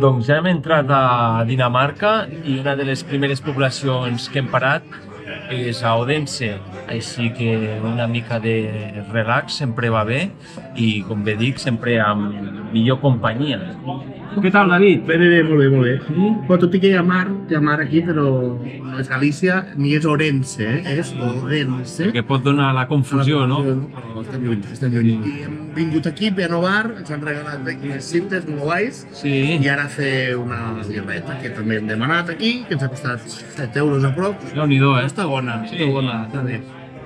Doncs ja hem entrat a Dinamarca i una de les primeres poblacions que hem parat és a Odense, així que una mica de relax sempre va bé i, com bé dic, sempre amb millor companyia. Què tal, David? Bé, molt bé, molt bé. Sí? Bueno, tot i que hi ha mar aquí, però no és Galícia ni és Orense, és Odense. Que pot donar la confusió, no? Però estem lluny, estem lluny. I hem vingut aquí, piano bar, ens han regalat unes cintes molt guais Sí. i ara fer una birreta que també hem demanat aquí, que ens ha costat 7 euros a prop. Déu-n'hi-do, eh? Està bona, Sí. està bona, està bé.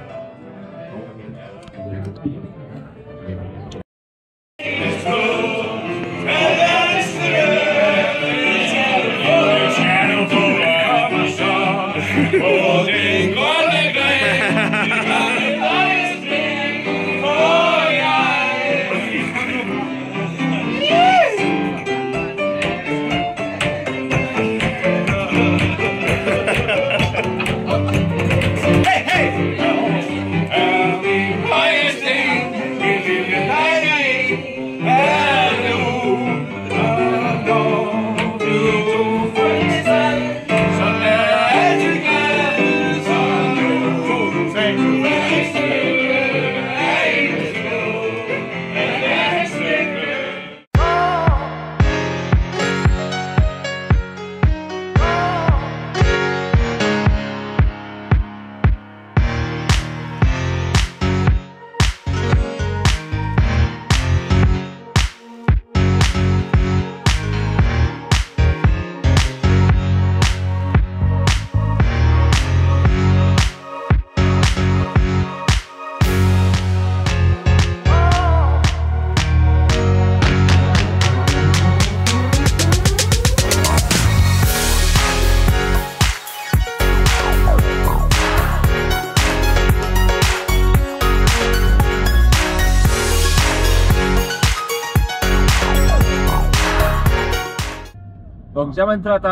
Doncs ja hem entrat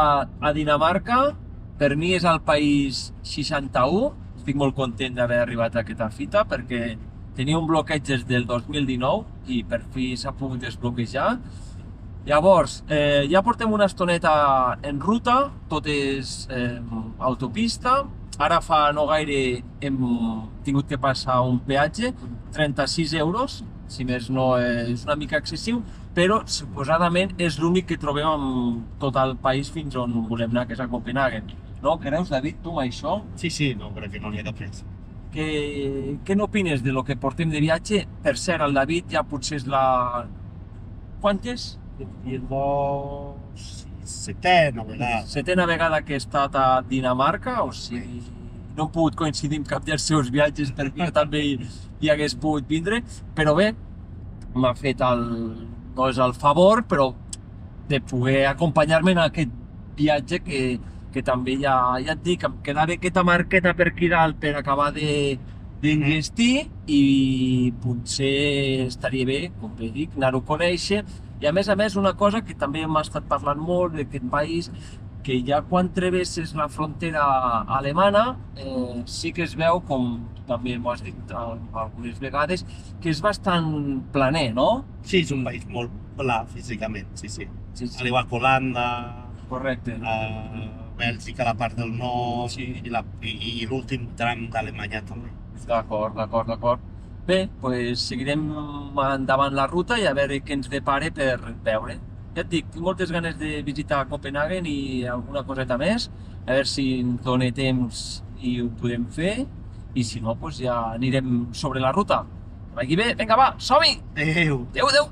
a Dinamarca, per mi és el país 61, estic molt content d'haver arribat a aquesta fita perquè tenia un bloqueig des del 2019 i per fi s'ha pogut desbloquejar. Llavors, ja portem una estoneta en ruta, tot és autopista, ara fa no gaire hem tingut que passar un peatge, 36 euros, si més no és una mica excessiu, però suposadament és l'únic que trobem en tot el país fins on volem anar, que és a Copenhagen. No creus, David, tu amb això? Sí, no, crec que no n'hi ha cap res. Què n'opines de lo que portem de viatge? Per cert, el David ja potser és la... Quantes? Setena vegada. Setena vegada que he estat a Dinamarca, o sigui, no hem pogut coincidir amb cap dels seus viatges perquè jo també hi hagués pogut vindre, però bé, m'ha fet no és el favor, però de poder acompanyar-me en aquest viatge que també ja et dic, em quedava aquesta marqueta per aquí dalt per acabar d'investir i potser estaria bé, com bé dic, anar-ho a conèixer. I a més, una cosa que també m'ha estat parlant molt d'aquest país, que ja quan travesses la frontera alemana sí que es veu, com també m'ho has dit algunes vegades, que és bastant planer, no? Sí, és un país molt pla físicament, sí. Sí. Al igual que Holanda, Correcte. Bèlgica, la part del nord Sí. i l'últim tram d'Alemanya també. D'acord. Bé, doncs seguirem endavant la ruta i a veure què ens depara per veure. Ja et dic, tinc moltes ganes de visitar Copenhagen i alguna coseta més, a veure si ens dona temps i ho podem fer, i si no, doncs ja anirem sobre la ruta. Que vagi bé, vinga va, som-hi! Adéu! Adéu!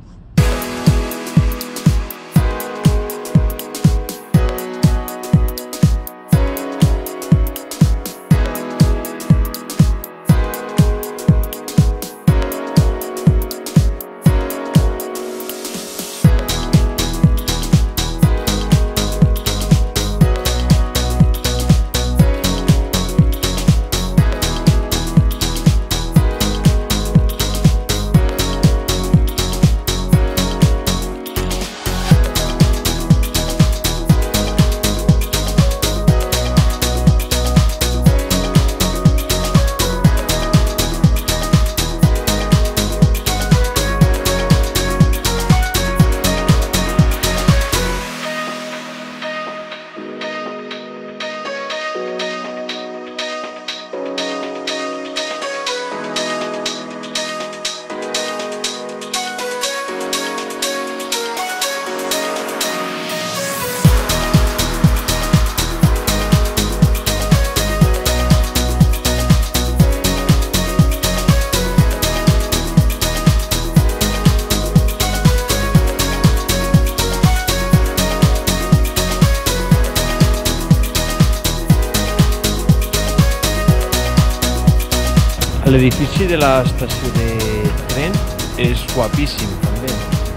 L'edifici de l'estació de tren és guapíssim també.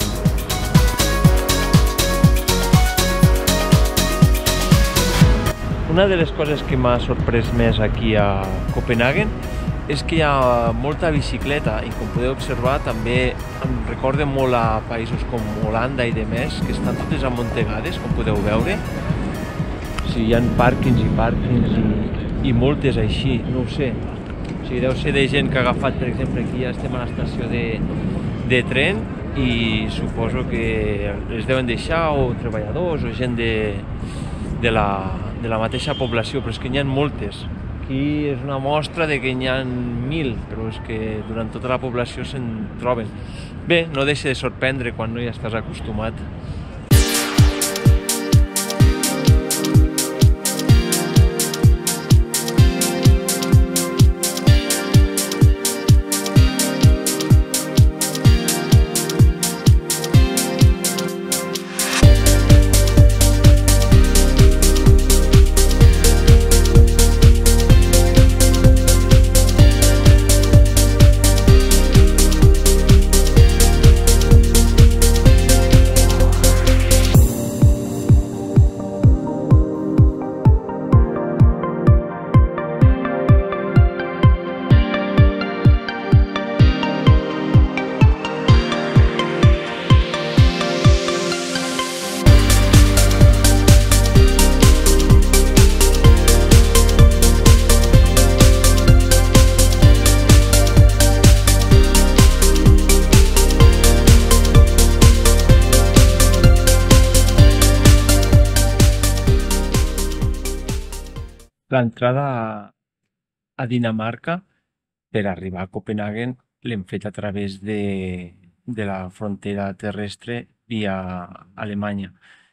Una de les coses que m'ha sorprès més aquí a Copenhagen és que hi ha molta bicicleta i com podeu observar també em recorda molt a països com Holanda i demés, que estan totes amuntegades, com podeu veure. O sigui, hi ha pàrquings i multes així, no ho sé. O sigui, deu ser de gent que ha agafat, per exemple, aquí ja estem a l'estació de tren i suposo que els deuen deixar o treballadors o gent de la mateixa població, però és que n'hi ha moltes. Aquí és una mostra de que n'hi ha 1.000, però és que durant tota la població se'n troben. Bé, no deixa de sorprendre quan no hi estàs acostumat. L'entrada a Dinamarca per arribar a Copenhagen l'hem fet a través de la frontera terrestre via Alemanya.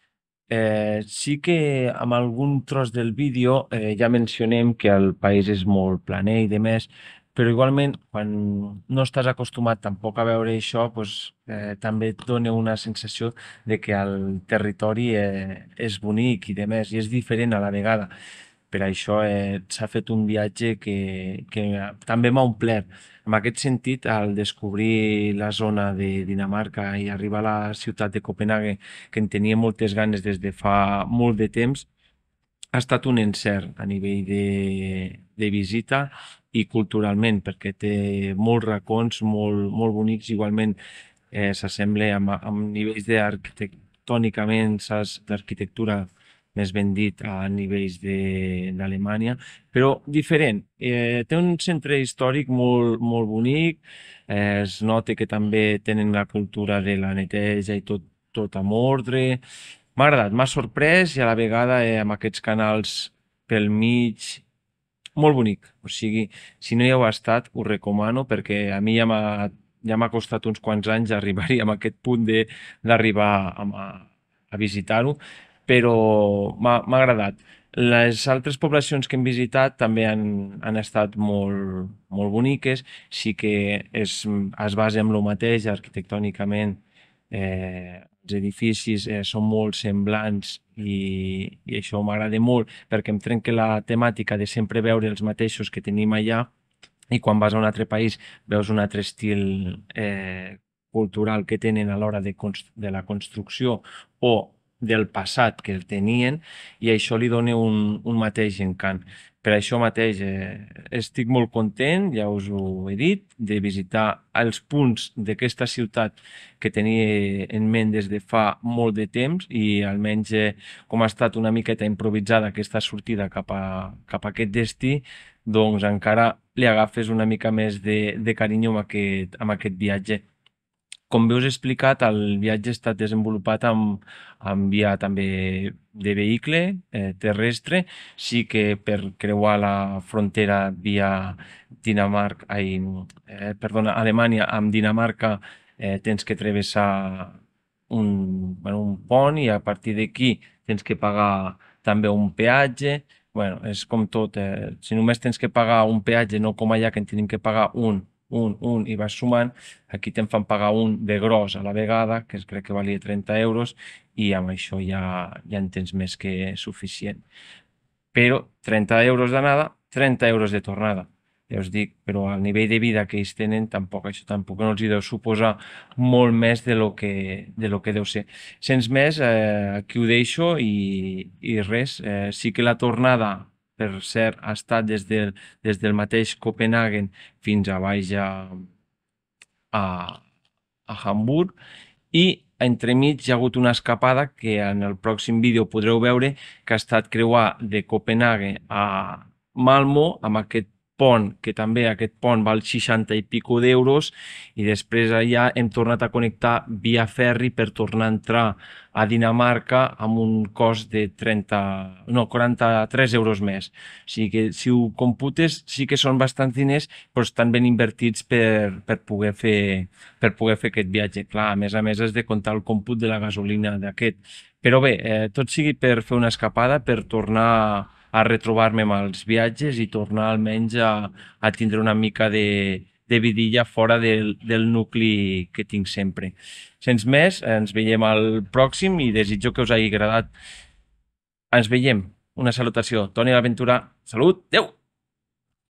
Sí que amb algun tros del vídeo ja mencionem que el país és molt planer i demés, però igualment quan no estàs acostumat tampoc a veure això, també et dona una sensació de que el territori és bonic i demés, i és diferent a la vegada. Per això s'ha fet un viatge que també m'ha omplert. En aquest sentit, al descobrir la zona de Dinamarca i arribar a la ciutat de Copenhague, que en tenia moltes ganes des de fa molt de temps, ha estat un encert a nivell de visita i culturalment, perquè té molts racons molt bonics, igualment s'assembla amb nivells d'arquitectònicament, d'arquitectura més ben dit, a nivells d'Alemanya, però diferent. Té un centre històric molt bonic, es nota que també tenen la cultura de la neteja i tot amb ordre. M'ha agradat, m'ha sorprès i a la vegada amb aquests canals pel mig, molt bonic. O sigui, si no hi heu estat, us recomano perquè a mi ja m'ha costat uns quants anys arribar-hi a aquest punt d'arribar a visitar-ho, però m'ha agradat. Les altres poblacions que hem visitat també han estat molt boniques, sí que es basa en el mateix arquitectònicament, els edificis són molt semblants i això m'agrada molt perquè em trenca la temàtica de sempre veure els mateixos que tenim allà i quan vas a un altre país veus un altre estil cultural que tenen a l'hora de la construcció o del passat que el tenien i això li dona un mateix encant. Per això mateix estic molt content, ja us ho he dit, de visitar els punts d'aquesta ciutat que tenia en ment des de fa molt de temps i almenys com ha estat una miqueta improvisada aquesta sortida cap a aquest destí, doncs encara li agafes una mica més de carinyo amb aquest viatge. Com bé us he explicat, el viatge ha estat desenvolupat amb via també de vehicle terrestre. Sí que per creuar la frontera via Alemanya amb Dinamarca tens que travessar un pont i a partir d'aquí tens que pagar també un peatge. És com tot, si només tens que pagar un peatge, no com allà que en tenim que pagar un i vas sumant, aquí te'n fan pagar un de gros a la vegada, que crec que valia 30 euros, i amb això ja en tens més que suficient. Però 30 euros d'anada, 30 euros de tornada. ja us dic, però al nivell de vida que ells tenen, això tampoc no els hi deu suposar molt més de lo que deu ser. Sens més, aquí ho deixo i res, sí que la tornada, per cert, ha estat des del mateix Copenhagen fins a baix a Hamburg, i entremig hi ha hagut una escapada que en el pròxim vídeo podreu veure, que ha estat creuar de Copenhague a Malmö amb aquest pont, que també aquest pont val 60 i pico d'euros, i després allà hem tornat a connectar via ferri per tornar a entrar a Dinamarca amb un cost de 43 euros més. O sigui que si ho computes sí que són bastants diners, però estan ben invertits per poder fer aquest viatge. Clar, a més has de comptar el còmput de la gasolina d'aquest. Però bé, tot sigui per fer una escapada, per tornar a retrobar-me amb els viatges i tornar almenys a tindre una mica de vidilla fora del nucli que tinc sempre. Sens més, ens veiem al pròxim i desitjo que us hagi agradat. Ens veiem. Una salutació. Toni L'Aventura. Salut. Adéu!